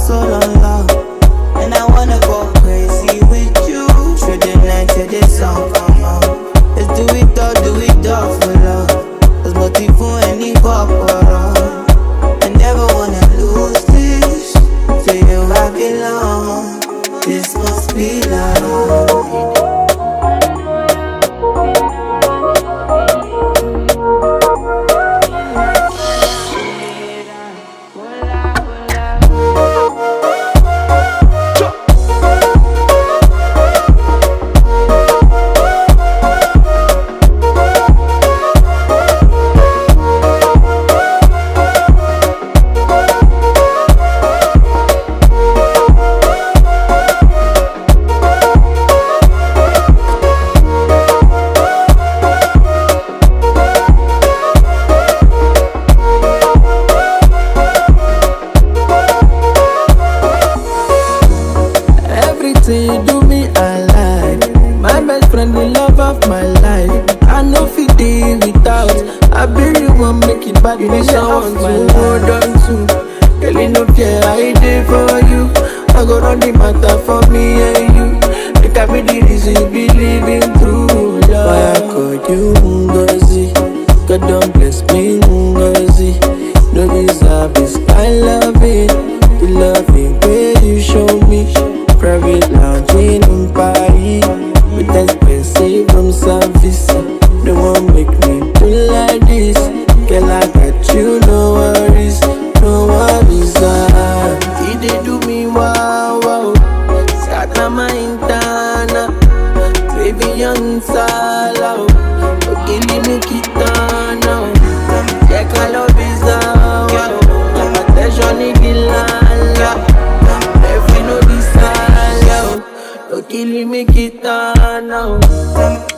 soul on love. And I wanna go crazy with you. Through the night till the sun come out. Let's do it all for love. There's motive for any corporal. I never wanna lose this. To you I belong. This must be love. You do me alive, my best friend, the love of my life. I know if it day without, I barely want make it back. You need someone to hold on to. Girl, you no fear, I did for you. I go run the matter for me and you. Make I be the reason you be living through love. Why I call you Ngozi? God don't bless me Ngozi. No deserve this kind loving, the loving way you show me. Private lounging in Paris with expensive room service. They won't make me do like this. Girl, I got you, no worries, no worries. They do me wow, wow. Scatter my intana, baby young sala. Okay, me kitana. Yeah, I love is wow. My attention is gilala. If you know this. Killing me, kita now.